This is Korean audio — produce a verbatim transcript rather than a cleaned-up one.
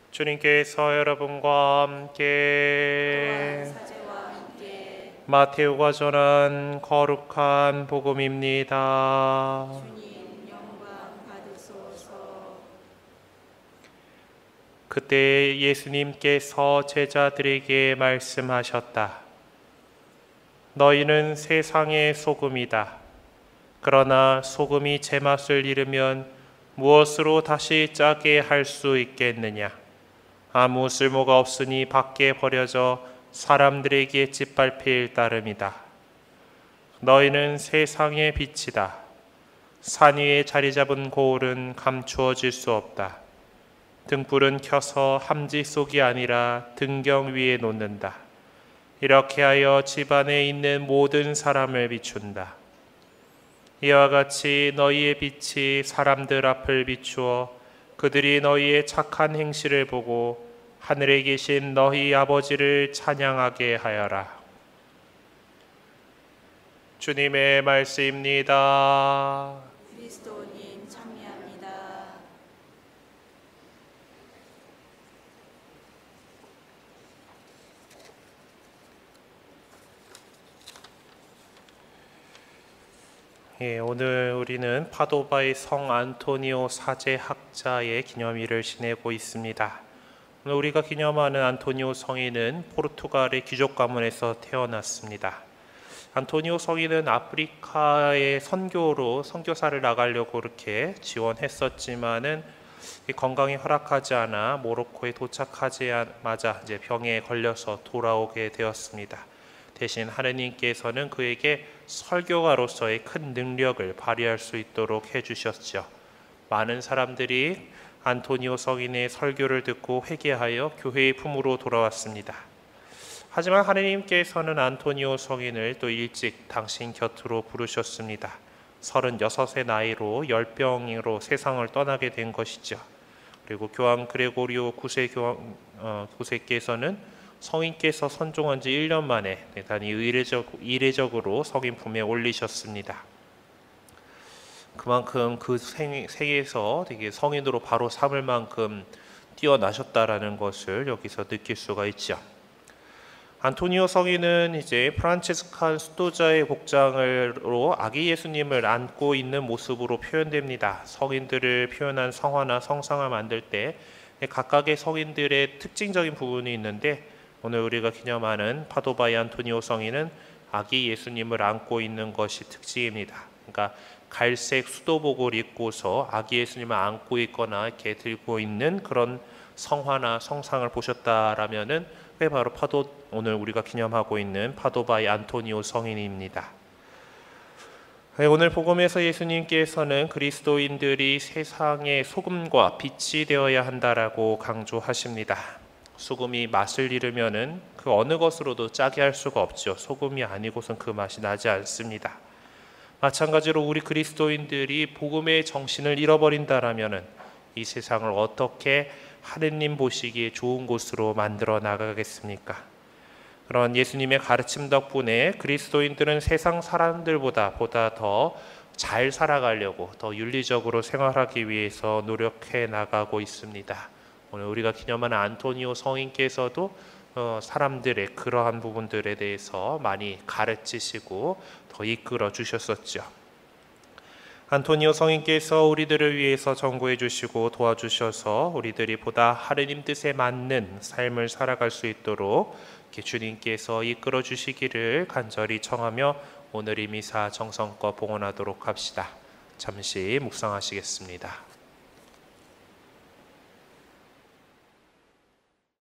주님께서 여러분과 함께 마테오가 전한 거룩한 복음입니다. 주님 영광 받으소서. 그때 예수님께서 제자들에게 말씀하셨다. 너희는 세상의 소금이다. 그러나 소금이 제맛을 잃으면 무엇으로 다시 짜게 할 수 있겠느냐? 아무 쓸모가 없으니 밖에 버려져 사람들에게 짓밟힐 따름이다. 너희는 세상의 빛이다. 산 위에 자리 잡은 고울은 감추어질 수 없다. 등불은 켜서 함지 속이 아니라 등경 위에 놓는다. 이렇게 하여 집안에 있는 모든 사람을 비춘다. 이와 같이 너희의 빛이 사람들 앞을 비추어 그들이 너희의 착한 행실을 보고 하늘에 계신 너희 아버지를 찬양하게 하여라. 주님의 말씀입니다. 그리스도님 찬미합니다. 예, 오늘 우리는 파도바의 성 안토니오 사제학자의 기념일을 지내고 있습니다. 오늘 우리가 기념하는 안토니오 성인은 포르투갈의 귀족 가문에서 태어났습니다. 안토니오 성인은 아프리카의 선교로 선교사를 나가려고 이렇게 지원했었지만은 건강이 허락하지 않아 모로코에 도착하자마자 이제 병에 걸려서 돌아오게 되었습니다. 대신 하느님께서는 그에게 설교가로서의 큰 능력을 발휘할 수 있도록 해주셨죠. 많은 사람들이 안토니오 성인의 설교를 듣고 회개하여 교회의 품으로 돌아왔습니다. 하지만 하느님께서는 안토니오 성인을 또 일찍 당신 곁으로 부르셨습니다. 서른여섯의 나이로 열병으로 세상을 떠나게 된 것이죠. 그리고 교황 그레고리오 구세 교황, 어, 구세께서는 성인께서 선종한 지 일 년 만에 대단히 이례적, 이례적으로 성인 품에 올리셨습니다. 그만큼 그 생에서 되게 성인으로 바로 삼을 만큼 뛰어나셨다라는 것을 여기서 느낄 수가 있죠. 안토니오 성인은 이제 프란치스칸 수도자의 복장으로 아기 예수님을 안고 있는 모습으로 표현됩니다. 성인들을 표현한 성화나 성상을 만들 때 각각의 성인들의 특징적인 부분이 있는데 오늘 우리가 기념하는 파도바의 안토니오 성인은 아기 예수님을 안고 있는 것이 특징입니다. 그러니까 갈색 수도복을 입고서 아기 예수님을 안고 있거나 이렇게 들고 있는 그런 성화나 성상을 보셨다라면은 그게 바로 파도 오늘 우리가 기념하고 있는 파도바의 안토니오 성인입니다. 오늘 복음에서 예수님께서는 그리스도인들이 세상의 소금과 빛이 되어야 한다라고 강조하십니다. 소금이 맛을 잃으면은 그 어느 것으로도 짜게 할 수가 없죠. 소금이 아니고선 그 맛이 나지 않습니다. 마찬가지로 우리 그리스도인들이 복음의 정신을 잃어버린다라면은 이 세상을 어떻게 하느님 보시기에 좋은 곳으로 만들어 나가겠습니까? 그런 예수님의 가르침 덕분에 그리스도인들은 세상 사람들보다 보다 더 잘 살아가려고 더 윤리적으로 생활하기 위해서 노력해 나가고 있습니다. 오늘 우리가 기념하는 안토니오 성인께서도 어, 사람들의 그러한 부분들에 대해서 많이 가르치시고 더 이끌어 주셨었죠. 안토니오 성인께서 우리들을 위해서 전구해 주시고 도와주셔서 우리들이 보다 하느님 뜻에 맞는 삶을 살아갈 수 있도록 주님께서 이끌어 주시기를 간절히 청하며 오늘 이 미사 정성껏 봉헌하도록 합시다. 잠시 묵상하시겠습니다.